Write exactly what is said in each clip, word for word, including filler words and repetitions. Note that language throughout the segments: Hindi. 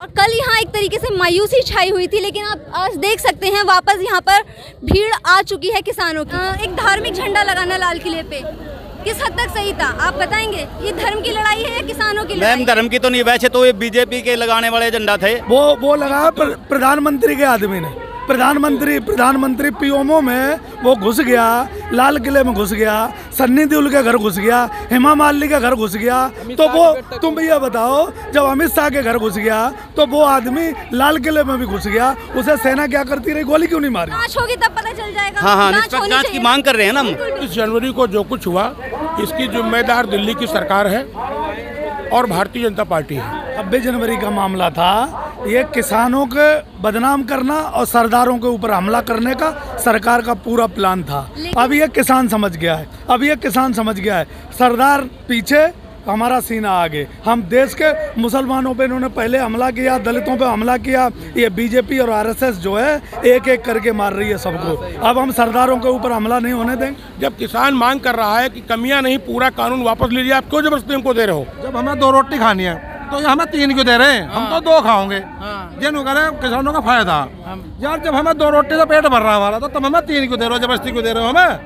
और कल यहाँ एक तरीके से मायूसी छाई हुई थी, लेकिन आप आज देख सकते हैं वापस यहाँ पर भीड़ आ चुकी है किसानों की। एक धार्मिक झंडा लगाना लाल किले पे किस हद तक सही था, आप बताएंगे? ये धर्म की लड़ाई है या किसानों की लड़ाई? मैम धर्म की तो नहीं, वैसे तो ये बीजेपी के लगाने वाले झंडा थे। वो वो लगाया प्रधानमंत्री के आदमी ने। प्रधानमंत्री प्रधानमंत्री पीओमओ में वो घुस गया, लाल किले में घुस गया, सन्नी देओल के घर घुस गया, हेमा मालिनी के घर घुस गया। तो वो तुम ये बताओ, जब अमित शाह के घर घुस गया तो वो आदमी लाल किले में भी घुस गया, उसे सेना क्या करती रही, गोली क्यों नहीं मारी? जांच होगी तब पता चल जाएगा। हाँ हाँ, निष्पक्ष जांच की मांग कर रहे हैं ना हम। इस जनवरी को जो कुछ हुआ इसकी जिम्मेदार दिल्ली की सरकार है और भारतीय जनता पार्टी है। छब्बीस जनवरी का मामला था, ये किसानों के बदनाम करना और सरदारों के ऊपर हमला करने का सरकार का पूरा प्लान था। अब ये किसान समझ गया है, अब ये किसान समझ गया है, सरदार पीछे हमारा सीना आगे। हम देश के मुसलमानों पे इन्होंने पहले हमला किया, दलितों पे हमला किया, ये बीजेपी और आरएसएस जो है एक एक करके मार रही है सबको। अब हम सरदारों के ऊपर हमला नहीं होने देंगे। जब किसान मांग कर रहा है कि कमियां नहीं, पूरा कानून वापस लीजिए, आप क्यों जबरदस्ती हमको दे रहे हो? जब हमें दो रोटी खानी है तो हमें तीन क्यों दे रहे हैं? हम तो दो खाओगे। जिन कह रहे किसानों का फायदा यार, जब हमें दो रोटी से पेट भर रहा वाला तो तुम हमें तीन क्यों दे रहे हो, जबरदस्ती क्यों दे रहे हो हमें?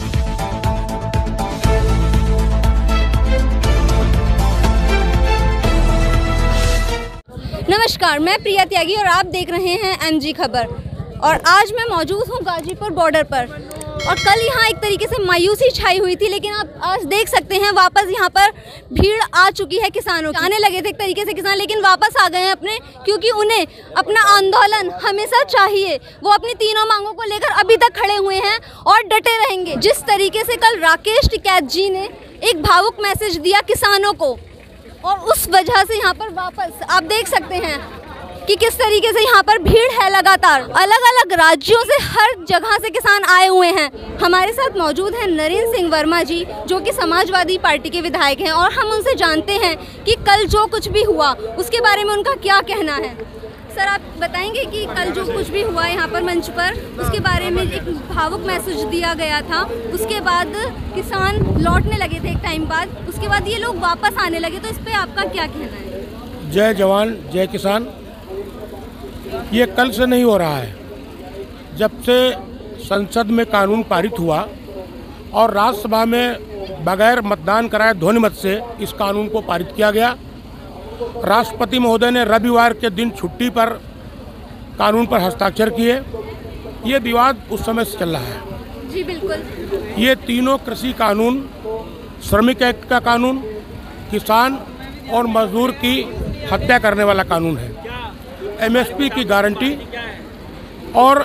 नमस्कार, मैं प्रिया त्यागी और आप देख रहे हैं एमजी खबर। और आज मैं मौजूद हूँ गाजीपुर बॉर्डर पर। और कल यहाँ एक तरीके से मायूसी छाई हुई थी, लेकिन आप आज देख सकते हैं वापस यहाँ पर भीड़ आ चुकी है किसानों की। आने लगे थे एक तरीके से किसान, लेकिन वापस आ गए हैं अपने, क्योंकि उन्हें अपना आंदोलन हमेशा चाहिए। वो अपनी तीनों मांगों को लेकर अभी तक खड़े हुए हैं और डटे रहेंगे। जिस तरीके से कल राकेश टिकैत जी ने एक भावुक मैसेज दिया किसानों को, और उस वजह से यहाँ पर वापस आप देख सकते हैं कि किस तरीके से यहाँ पर भीड़ है। लगातार अलग अलग राज्यों से, हर जगह से किसान आए हुए हैं। हमारे साथ मौजूद हैं नरेंद्र सिंह वर्मा जी, जो कि समाजवादी पार्टी के विधायक हैं, और हम उनसे जानते हैं कि कल जो कुछ भी हुआ उसके बारे में उनका क्या कहना है। सर, आप बताएंगे कि कल जो कुछ भी हुआ यहाँ पर मंच पर, उसके बारे में एक भावुक मैसेज दिया गया था, उसके बाद किसान लौटने लगे थे एक टाइम बाद, उसके बाद ये लोग वापस आने लगे, तो इस पर आपका क्या कहना है? जय जवान जय किसान, ये कल से नहीं हो रहा है। जब से संसद में कानून पारित हुआ और राज्यसभा में बगैर मतदान कराए ध्वनिमत से इस कानून को पारित किया गया, राष्ट्रपति महोदय ने रविवार के दिन छुट्टी पर कानून पर हस्ताक्षर किए। ये विवाद उस समय से चल रहा है। जी बिल्कुल। ये तीनों कृषि कानून, श्रमिक एक्ट का कानून, किसान और मजदूर की हत्या करने वाला कानून है। एमएसपी की गारंटी और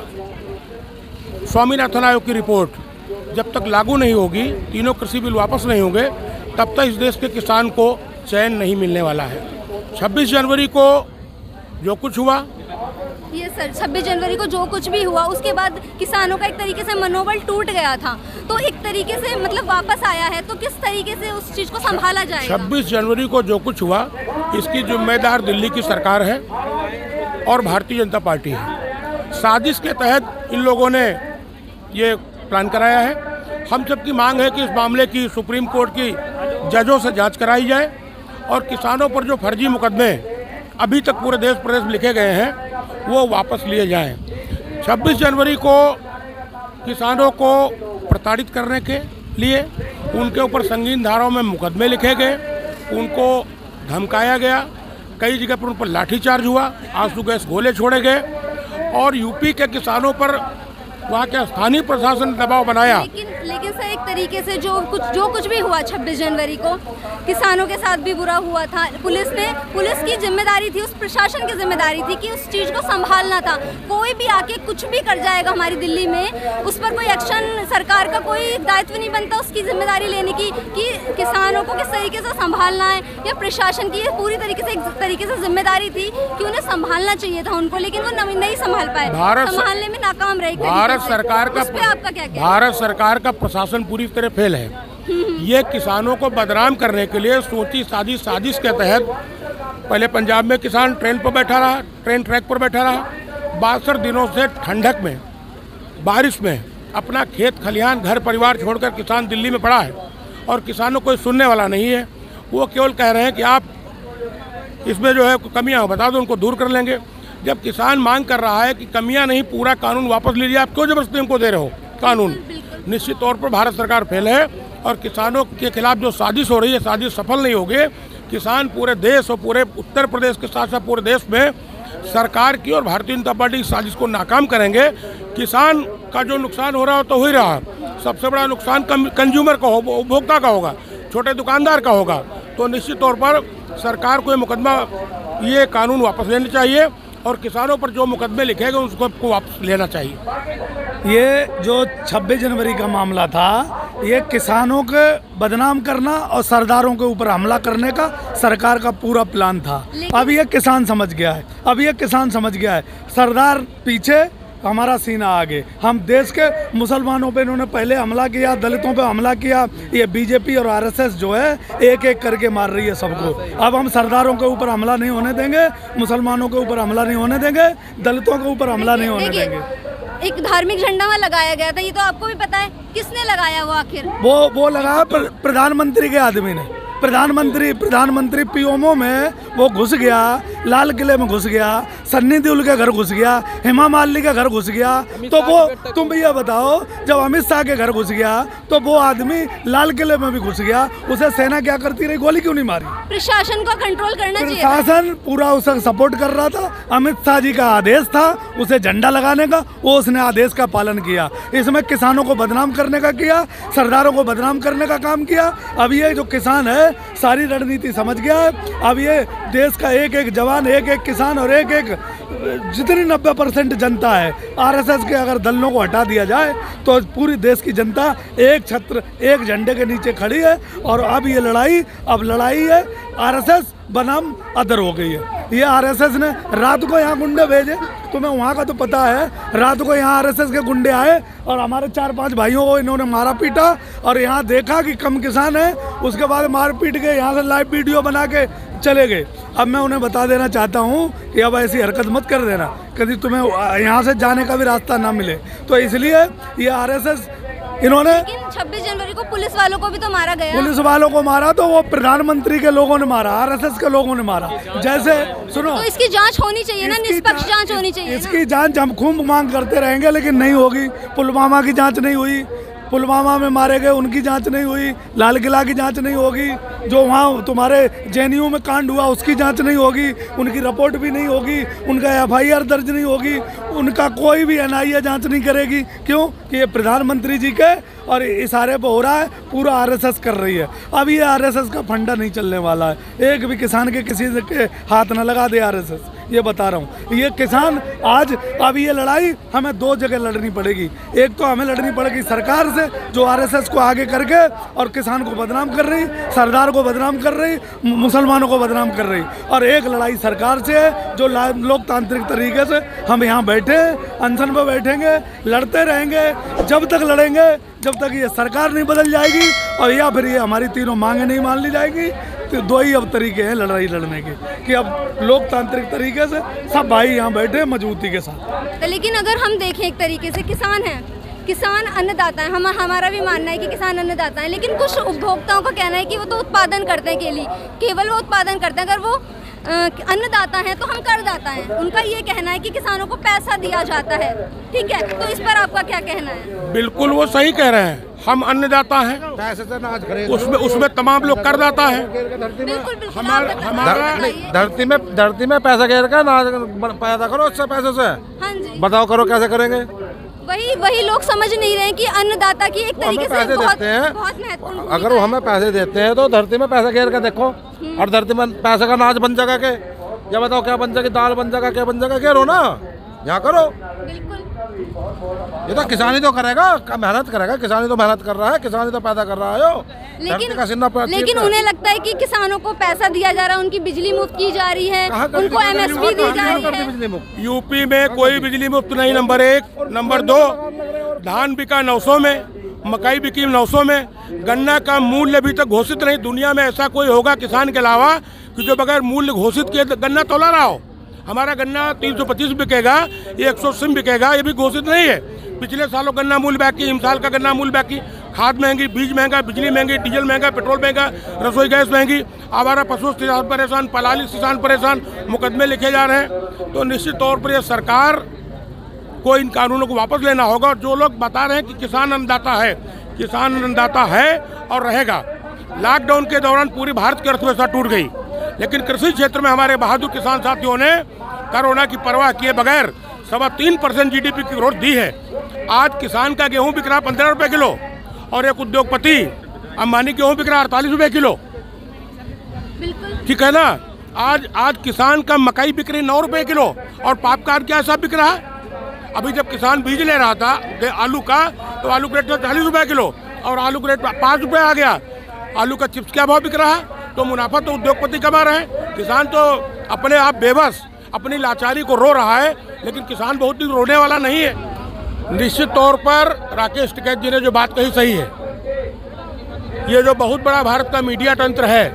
स्वामीनाथन आयोग की रिपोर्ट जब तक लागू नहीं होगी, तीनों कृषि बिल वापस नहीं होंगे, तब तक इस देश के किसान को चैन नहीं मिलने वाला है। छब्बीस जनवरी को जो कुछ हुआ, ये सर छब्बीस जनवरी को जो कुछ भी हुआ, उसके बाद किसानों का एक तरीके से मनोबल टूट गया था, तो एक तरीके से मतलब वापस आया है, तो किस तरीके से उस चीज़ को संभाला जाएगा? छब्बीस जनवरी को जो कुछ हुआ इसकी जिम्मेदार दिल्ली की सरकार है और भारतीय जनता पार्टी है। साजिश के तहत इन लोगों ने ये प्लान कराया है। हम सबकी मांग है कि इस मामले की सुप्रीम कोर्ट की जजों से जांच कराई जाए और किसानों पर जो फर्जी मुकदमे अभी तक पूरे देश प्रदेश में लिखे गए हैं वो वापस लिए जाएं। छब्बीस जनवरी को किसानों को प्रताड़ित करने के लिए उनके ऊपर संगीन धाराओं में मुकदमे लिखे गए, उनको धमकाया गया, कई जगह पर उन पर लाठीचार्ज हुआ, आंसू गैस गोले छोड़े गए, और यूपी के किसानों पर वहाँ के स्थानीय प्रशासन ने दबाव बनाया। लेकिन लेकिन सर एक तरीके से जो कुछ जो कुछ भी हुआ छब्बीस जनवरी को, किसानों के साथ भी बुरा हुआ था। पुलिस ने पुलिस की जिम्मेदारी थी, उस प्रशासन की जिम्मेदारी थी कि उस चीज़ को संभालना था। कोई भी आके कुछ भी कर जाएगा हमारी दिल्ली में, उस पर कोई एक्शन, सरकार का कोई दायित्व नहीं बनता उसकी जिम्मेदारी लेने की कि किसानों को किस तरीके से संभालना है, या प्रशासन की पूरी तरीके से एक तरीके से जिम्मेदारी थी कि उन्हें संभालना चाहिए था उनको, लेकिन वो नहीं संभाल पाए, संभालने में नाकाम रहे। भारत सरकार का आपका क्या क्या? भारत सरकार का प्रशासन पूरी तरह फेल है। ये किसानों को बदनाम करने के लिए सोची साजिश साजिश के तहत पहले पंजाब में किसान ट्रेन पर बैठा रहा, ट्रेन ट्रैक पर बैठा रहा, बासठ दिनों से ठंडक में, बारिश में अपना खेत खलिहान, घर परिवार छोड़कर किसान दिल्ली में पड़ा है और किसानों को सुनने वाला नहीं है। वो केवल कह रहे हैं कि आप इसमें जो है कमियाँ बता दो, उनको दूर कर लेंगे। जब किसान मांग कर रहा है कि कमियां नहीं, पूरा कानून वापस लीजिए, आप क्यों जबरदस्ती हमको दे रहे हो कानून? निश्चित तौर पर भारत सरकार फेल है और किसानों के खिलाफ जो साजिश हो रही है, साजिश सफल नहीं होगी। किसान पूरे देश और पूरे उत्तर प्रदेश के साथ साथ पूरे देश में सरकार की और भारतीय जनता पार्टी की साजिश को नाकाम करेंगे। किसान का जो नुकसान हो रहा हो तो हो ही रहा है। सबसे बड़ा नुकसान कंज्यूमर का होगा, उपभोक्ता का होगा, छोटे दुकानदार का होगा। तो निश्चित तौर पर सरकार को ये मुकदमा, ये कानून वापस लेना चाहिए और किसानों पर जो मुकदमे लिखे गए उसको वापस लेना चाहिए। ये जो छब्बीस जनवरी का मामला था, ये किसानों के बदनाम करना और सरदारों के ऊपर हमला करने का सरकार का पूरा प्लान था। अब ये किसान समझ गया है, अब ये किसान समझ गया है। सरदार पीछे, हमारा सीना आगे। हम देश के मुसलमानों पे इन्होंने पहले हमला किया, दलितों पे हमला किया। ये बीजेपी और आरएसएस जो है एक एक करके मार रही है सबको। अब हम सरदारों के ऊपर हमला नहीं होने देंगे, मुसलमानों के ऊपर हमला नहीं होने देंगे, दलितों के ऊपर हमला नहीं होने देंगे। एक धार्मिक झंडा वहाँ लगाया गया था, ये तो आपको भी पता है, किसने लगाया वो आखिर? वो वो लगाया प्रधानमंत्री के आदमी ने। प्रधानमंत्री प्रधानमंत्री पीओमओ में वो घुस गया, लाल किले में घुस गया, सन्नी देओल के घर घुस गया, हेमा मालिनी के घर घुस गया। तो वो तुम ये बताओ, जब अमित शाह के घर घुस गया तो वो आदमी लाल किले में भी घुस गया, उसे सेना क्या करती रही, गोली क्यों नहीं मारी? प्रशासन को कंट्रोल करना चाहिए। प्रशासन पूरा उसे सपोर्ट कर रहा था। अमित शाह जी का आदेश था उसे झंडा लगाने का, वो उसने आदेश का पालन किया। इसमें किसानों को बदनाम करने का किया, सरदारों को बदनाम करने का काम किया। अब ये जो किसान है सारी रणनीति समझ गया है। अब ये देश का एक एक जवान, एक एक किसान और एक एक जितनी नब्बे परसेंट जनता है, आरएसएस के अगर दलों को हटा दिया जाए तो पूरी देश की जनता एक छत्र, एक झंडे के नीचे खड़ी है। और अब ये लड़ाई, अब लड़ाई है आरएसएस बनाम अदर हो गई है। ये आरएसएस ने रात को यहाँ गुंडे भेजे, तुम्हें वहाँ का तो पता है। रात को यहाँ आरएसएस के गुंडे आए और हमारे चार पांच भाइयों को इन्होंने मारा पीटा और यहाँ देखा कि कम किसान है, उसके बाद मार पीट के यहाँ से लाइव वीडियो बना के चले गए। अब मैं उन्हें बता देना चाहता हूँ कि अब ऐसी हरकत मत कर देना, कभी तुम्हें यहाँ से जाने का भी रास्ता ना मिले। तो इसलिए ये आरएसएस इन्होंने छब्बीस जनवरी को पुलिस वालों को भी तो मारा गया। पुलिस वालों को मारा तो वो प्रधानमंत्री के लोगों ने मारा, आरएसएस के लोगों ने मारा। जैसे सुनो, तो इसकी जांच होनी चाहिए ना, निष्पक्ष जांच होनी चाहिए। इसकी जांच हम खूब मांग करते रहेंगे लेकिन नहीं होगी। पुलवामा की जांच नहीं हुई, पुलवामा में मारे गए उनकी जांच नहीं हुई, लाल किला की जांच नहीं होगी, जो वहाँ तुम्हारे जेएनयू में कांड हुआ उसकी जांच नहीं होगी, उनकी रिपोर्ट भी नहीं होगी, उनका एफआईआर दर्ज नहीं होगी, उनका कोई भी एनआईए जांच नहीं करेगी। क्यों? कि ये प्रधानमंत्री जी के और इशारे पर हो रहा है, पूरा आरएसएस कर रही है। अब ये आरएसएस का फंडा नहीं चलने वाला है। एक भी किसान के किसी के हाथ न लगा दे आरएसएस, ये बता रहा हूँ। ये किसान आज, अब ये लड़ाई हमें दो जगह लड़नी पड़ेगी। एक तो हमें लड़नी पड़ेगी सरकार से जो आरएसएस को आगे करके और किसान को बदनाम कर रही, सरदार को बदनाम कर रही, मुसलमानों को बदनाम कर रही। और एक लड़ाई सरकार से है जो लोकतांत्रिक तरीके से हम यहाँ बैठे अनशन पर बैठेंगे, लड़ते रहेंगे जब तक लड़ेंगे जब तक ये सरकार नहीं बदल जाएगी और या फिर ये हमारी तीनों मांगे नहीं मान ली जाएगी। तो दो ही अब तरीके हैं लड़ाई लड़ने के, कि अब लोकतांत्रिक तरीके से सब भाई यहाँ बैठे मजबूती के साथ। लेकिन अगर हम देखें एक तरीके से किसान है, किसान अन्नदाता है, हम हमारा भी मानना है कि किसान अन्नदाता है, लेकिन कुछ उपभोक्ताओं का कहना है कि वो तो उत्पादन करते हैं, केवल केवल वो उत्पादन करते हैं। अगर वो अन्नदाता है तो हम करदाता हैं। उनका ये कहना है कि किसानों को पैसा दिया जाता है, ठीक है, तो इस पर आपका क्या कहना है? बिल्कुल वो सही कह रहे हैं, हम अन्नदाता हैं, पैसे से अनाज खरीद, उसमें उसमें तमाम लोग करदाता हैं। बिल्कुल बिल्कुल। हमारा हमारा धरती में धरती में पैसा घेर कर अनाज पैदा करो उससे पैसों से। हाँ जी, बताओ करो कैसे करेंगे? वही वही लोग समझ नहीं रहे कि अन्नदाता की एक तरीके से पैसे बहुत देते हैं, बहुत महत्वपूर्ण। अगर वो हमें पैसे देते हैं तो धरती में पैसा घेर कर देखो, और धरती में पैसे का अनाज बन जाएगा के, या बताओ क्या बन जाएगी, दाल बन जाएगा, क्या बन जाएगा, घेरो ना, यहाँ करो। बिल्कुल, ये तो किसान ही तो करेगा, मेहनत करेगा, किसान ही तो मेहनत कर रहा है, किसान ही तो पैदा कर रहा है। यो लेकिन लेकिन उन्हें लगता है कि किसानों को पैसा दिया जा रहा है, उनकी बिजली मुफ्त की जा रही है, उनको एमएसपी दी जा रही है। यूपी में कोई बिजली मुफ्त नहीं, नंबर एक। नंबर दो, धान बिका नौ सौ में, मकई बिकी नौ सौ में, गन्ना का मूल्य अभी तक घोषित नहीं। दुनिया में ऐसा कोई होगा किसान के अलावा कि जो बगैर मूल्य घोषित किए गन्ना तोला रहा हो। हमारा गन्ना तीन सौ पच्चीस बिकेगा, ये एक सौ अस्सी बिकेगा, ये भी घोषित नहीं है। पिछले सालों गन्ना मूल्य बाकी, इस साल का गन्ना मूल्य बाकी, खाद महंगी, बीज महंगा, बिजली महंगी, डीजल महंगा, पेट्रोल महंगा, रसोई गैस महंगी, आवारा पशु किसान परेशान, पलाली किसान परेशान, मुकदमे लिखे जा रहे हैं। तो निश्चित तौर पर यह सरकार को इन कानूनों को वापस लेना होगा। और जो लोग बता रहे हैं कि किसान अन्नदाता है, किसान अन्नदाता है और रहेगा। लॉकडाउन के दौरान पूरी भारत की अर्थव्यवस्था टूट गई, लेकिन कृषि क्षेत्र में हमारे बहादुर किसान साथियों ने कोरोना की परवाह किए बगैर सवा तीन परसेंट जी डी पी की ग्रोथ दी है। आज किसान का गेहूं बिक रहा पंद्रह रुपए किलो और एक उद्योगपति अंबानी गेहूं बिक रहा अड़तालीस रुपए किलो। ठीक है ना। आज आज किसान का मकई बिक रही नौ रुपए किलो और पॉपकॉर्न क्या सब बिक रहा है। अभी जब किसान बीज ले रहा था आलू का तो आलू का रेट था चालीस रुपए किलो और आलू का रेट पाँच रुपए आ गया। आलू का चिप्स क्या भाव बिक रहा है। तो मुनाफा तो उद्योगपति कमा रहे हैं, किसान तो अपने आप बेबस अपनी लाचारी को रो रहा है। लेकिन किसान बहुत ही रोने वाला नहीं है। निश्चित तौर पर राकेश टिकैत जी ने जो बात कही सही है। ये जो बहुत बड़ा भारत का मीडिया तंत्र है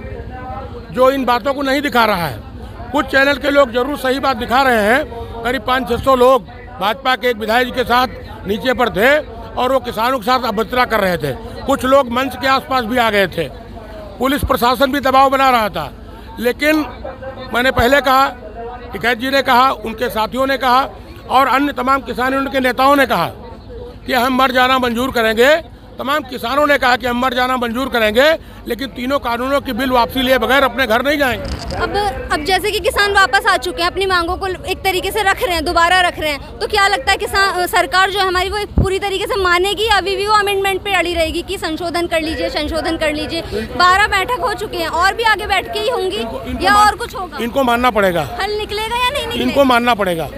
जो इन बातों को नहीं दिखा रहा है। कुछ चैनल के लोग जरूर सही बात दिखा रहे हैं। करीब पाँच छः सौ लोग भाजपा के एक विधायक जी के साथ नीचे पर थे और वो किसानों के साथ अभद्रता कर रहे थे। कुछ लोग मंच के आसपास भी आ गए थे। पुलिस प्रशासन भी दबाव बना रहा था। लेकिन मैंने पहले कहा, टिकैत जी ने कहा, उनके साथियों ने कहा और अन्य तमाम किसान यूनियन के नेताओं ने कहा कि हम मर जाना मंजूर करेंगे। तमाम किसानों ने कहा कि हम मर जाना मंजूर करेंगे, लेकिन तीनों कानूनों की बिल वापसी लिए बगैर अपने घर नहीं जाएंगे। अब अब जैसे कि किसान वापस आ चुके हैं, अपनी मांगों को एक तरीके से रख रहे हैं, दोबारा रख रहे हैं, तो क्या लगता है किसान सरकार जो है हमारी वो पूरी तरीके से मानेगी या अभी भी वो अमेंडमेंट पे अड़ी रहेगी कि संशोधन कर लीजिए, संशोधन कर लीजिए। बारह बैठक हो चुके हैं और भी आगे बैठ के ही होंगी या और कुछ होगा? इनको मानना पड़ेगा। हल निकलेगा या नहीं निकलेगा? इनको मानना पड़ेगा।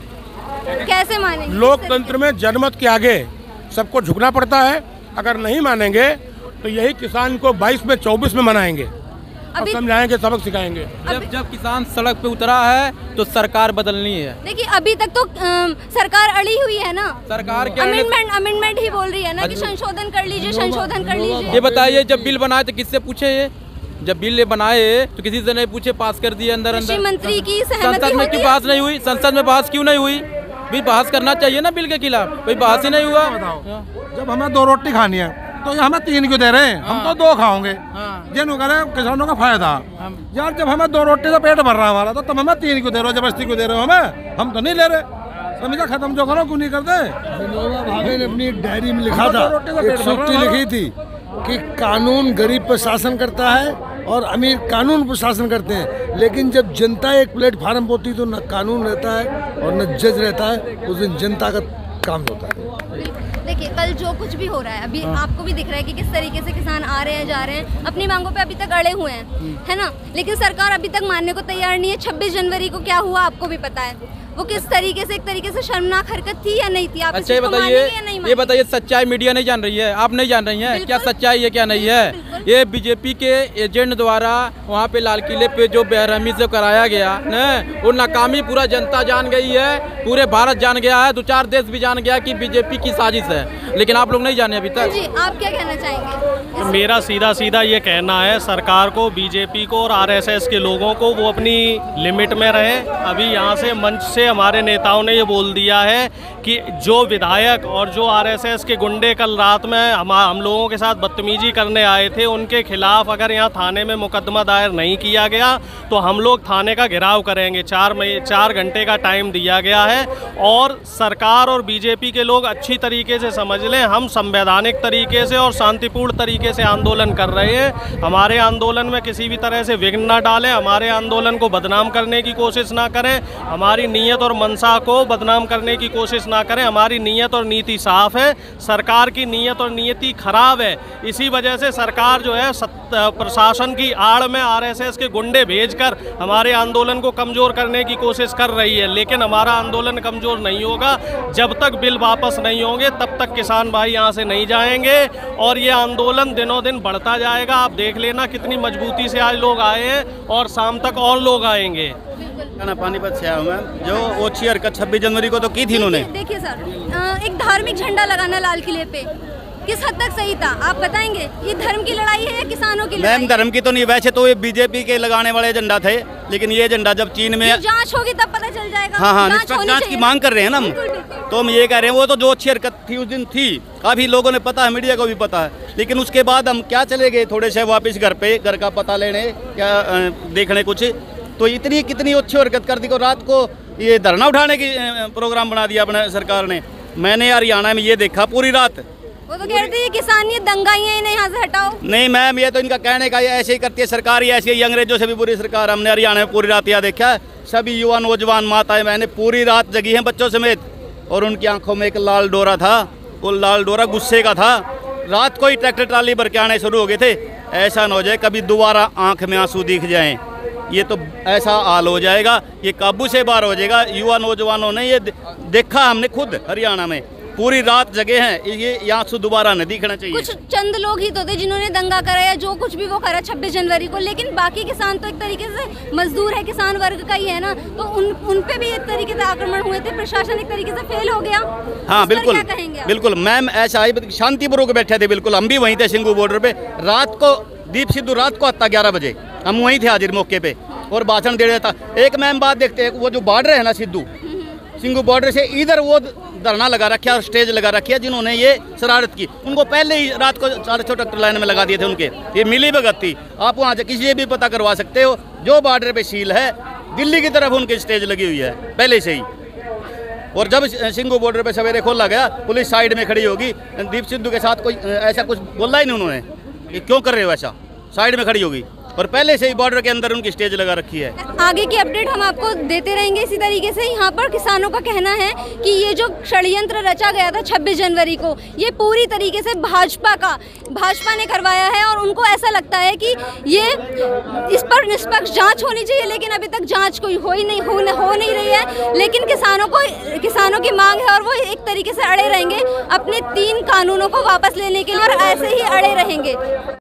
कैसे मानेंगे? लोकतंत्र में जनमत के आगे सबको झुकना पड़ता है। अगर नहीं मानेंगे तो यही किसान को बाईस में चौबीस में मनाएंगे और समझाएंगे, सबक सिखाएंगे। जब जब किसान सड़क पे उतरा है तो सरकार बदलनी है। देखिए अभी तक तो आ, सरकार अड़ी हुई है ना। सरकार क्या अमेंडमेंट अमेंडमेंट ही बोल रही है ना कि संशोधन कर लीजिए, संशोधन कर लीजिए। ये बताइए, जब बिल बनाए तो किससे पूछे? ये जब बिल बनाए तो किसी से नहीं पूछे, पास कर दिए अंदर अंदर। मंत्री की संसद में क्यों बहस नहीं हुई? संसद में बहस क्यों नहीं हुई? भी बहस करना चाहिए ना बिल के खिलाफ, कोई बहस ही नहीं हुआ। जब हमें दो रोटी खानी है तो ये हमें तीन क्यों दे रहे हैं? हम तो दो खाओगे। जिन कह रहे किसानों का फायदा यार, जब हमें दो रोटी से पेट भर रहा हमारा तो तुम हमें तीन क्यों दे रहे हो? जबरदस्ती क्यों दे रहे हो हमें? हम तो नहीं ले रहे। समझा खत्म जो करो क्यों नहीं करते। विनोबा भावे ने अपनी डायरी में लिखा था, एक सूक्ति लिखी थी कि कानून गरीब पर शासन करता है और अमीर कानून पर शासन करते हैं। लेकिन जब जनता एक प्लेटफार्म पर होती तो न कानून रहता है और न जज रहता है, उस दिन जनता का काम होता है। देखिए कल जो कुछ भी हो रहा है अभी आपको भी दिख रहा है कि किस तरीके से किसान आ रहे हैं, जा रहे हैं, अपनी मांगों पे अभी तक अड़े हुए हैं, है ना। लेकिन सरकार अभी तक मानने को तैयार नहीं है। छब्बीस जनवरी को क्या हुआ आपको भी पता है। वो किस तरीके से एक तरीके से शर्मनाक हरकत थी या नहीं थी? आप अच्छा ये बताइए, ये बताइए सच्चाई मीडिया नहीं जान रही है, आप नहीं जान रही हैं क्या सच्चाई है क्या नहीं है? ये बीजेपी के एजेंट द्वारा वहाँ पे लाल किले पे जो बेरहमी से कराया गया न, वो नाकामी पूरा जनता जान गई है, पूरे भारत जान गया है, दो चार देश भी जान गया कि बीजेपी की साजिश है। लेकिन आप लोग नहीं जाने अभी तक। जी आप क्या कहना चाहेंगे? मेरा सीधा सीधा ये कहना है सरकार को, बीजेपी को और आरएसएस के लोगों को, वो अपनी लिमिट में रहें। अभी यहाँ से मंच से हमारे नेताओं ने ये बोल दिया है कि जो विधायक और जो आरएसएस के गुंडे कल रात में हम हम लोगों के साथ बदतमीजी करने आए थे, उनके खिलाफ अगर यहाँ थाने में मुकदमा दायर नहीं किया गया तो हम लोग थाने का घेराव करेंगे। चार मई चार घंटे का टाइम दिया गया है और सरकार और बीजेपी के लोग अच्छी तरीके से समझ लें, हम संवैधानिक तरीके से और शांतिपूर्ण तरीके से आंदोलन कर रहे हैं। हमारे आंदोलन में किसी भी तरह से विघ्न ना डालें, हमारे आंदोलन को बदनाम करने की कोशिश ना करें, हमारी नीयत और मंशा को बदनाम करने की कोशिश ना करें। हमारी नीयत और नीति साफ है, सरकार की नीयत और नीति खराब है। इसी वजह से सरकार जो है प्रशासन की आड़ में आरएसएस के गुंडे भेजकर हमारे आंदोलन को कमज़ोर करने की कोशिश कर रही है। लेकिन हमारा आंदोलन कमज़ोर नहीं होगा जब तक बिल वापस नहीं होंगे, तब तक किसान भाई यहाँ से नहीं जाएंगे और ये आंदोलन दिनों दिन बढ़ता जाएगा। आप देख लेना कितनी मजबूती से आज लोग आए हैं और शाम तक और लोग आएंगे। ना पानीपत से आया हूँ मैं, जो वो चीयर का छब्बीस जनवरी को तो की थी उन्होंने। देखिए सर, एक धार्मिक झंडा लगाना लाल किले पे किस हद तक सही था आप बताएंगे? ये धर्म की लड़ाई है या किसानों की लड़ाई? मैम धर्म की तो नहीं, वैसे तो ये बीजेपी के लगाने वाले झंडा थे, लेकिन ये झंडा जब चीन में जांच होगी तब पता चल जाएगा। हाँ हाँ, निष्पक्ष जांच की मांग कर रहे हैं ना हम। तो हम ये कह रहे हैं वो तो जो अच्छी हरकत थी उस दिन थी, काफ़ी लोगों ने पता है, मीडिया को भी पता है, लेकिन उसके बाद हम क्या चले गए थोड़े से वापस घर पे, घर का पता लेने, क्या देखने कुछ, तो इतनी कितनी अच्छी हरकत कर दी को रात को ये धरना उठाने की प्रोग्राम बना दिया अपने सरकार ने। मैंने हरियाणा में ये देखा पूरी रात, वो तो कह रहे थे किसान ये दंगाई है, इन्हें यहाँ से हटाओ। नहीं मैम, ये तो इनका कहने का, ये ऐसे ही करती है सरकार, ही ऐसी ही, अंग्रेजों से भी बुरी सरकार। हमने हरियाणा में पूरी रात यह देखा, सभी युवा नौजवान माताएं बहनें पूरी रात जगी हैं बच्चों समेत, और उनकी आंखों में एक लाल डोरा था, वो लाल डोरा गुस्से का था। रात को ही ट्रैक्टर ट्राली भर के आने शुरू हो गए थे। ऐसा न हो जाए कभी दोबारा आंख में आंसू दिख जाएं, ये तो ऐसा हाल हो जाएगा, ये काबू से बाहर हो जाएगा। युवा नौजवानों ने ये देखा, हमने खुद हरियाणा में पूरी रात जगे हैं, ये यहाँ से दोबारा नहीं दिखना चाहिए। कुछ चंद लोग ही तो थे जिन्होंने दंगा करा या जो कुछ भी वो करा छब्बीस जनवरी को, लेकिन बाकी किसान तो एक तरीके से मजदूर है, किसान वर्ग का ही है ना, तो उन उन पे भी एक तरीके से आक्रमण हुए थे, प्रशासन एक तरीके से फेल हो गया। हाँ बिल्कुल बिल्कुल मैम, ऐसा ही शांतिपूर्वक बैठे थे, बिल्कुल हम भी वहीं थे सिंगू बॉर्डर पे। रात को दीप सिद्धू रात को आता ग्यारह बजे, हम वहीं थे हाजिर मौके पे और भाषण दे रहा था। एक मैम बात देखते हैं, वो जो बॉर्डर है ना सिद्धू सिंगू बॉर्डर से इधर वो धरना लगा रखा और स्टेज लगा रखी है, जिन्होंने ये शरारत की उनको पहले ही रात को साढ़े छः ट्रैक्टर लाइन में लगा दिए थे उनके। ये मिली भगत थी, आप वहाँ से किसी से भी पता करवा सकते हो। जो बॉर्डर पे सील है दिल्ली की तरफ उनकी स्टेज लगी हुई है पहले से ही, और जब सिंगू बॉर्डर पे सवेरे खोला गया पुलिस साइड में खड़ी होगी, दीप सिद्धू के साथ कोई ऐसा कुछ बोला ही नहीं उन्होंने कि क्यों कर रहे हो ऐसा, साइड में खड़ी होगी, और पहले से ही बॉर्डर के अंदर उनकी स्टेज लगा रखी है। आगे की अपडेट हम आपको देते रहेंगे इसी तरीके से। यहाँ पर किसानों का कहना है कि ये जो षड्यंत्र रचा गया था छब्बीस जनवरी को, ये पूरी तरीके से भाजपा का भाजपा ने करवाया है, और उनको ऐसा लगता है कि ये इस पर निष्पक्ष जांच होनी चाहिए, लेकिन अभी तक जांच कोई हो ही नहीं हो, हो नहीं रही है। लेकिन किसानों को किसानों की मांग है और वो एक तरीके से अड़े रहेंगे अपने तीन कानूनों को वापस लेने के लिए, और ऐसे ही अड़े रहेंगे।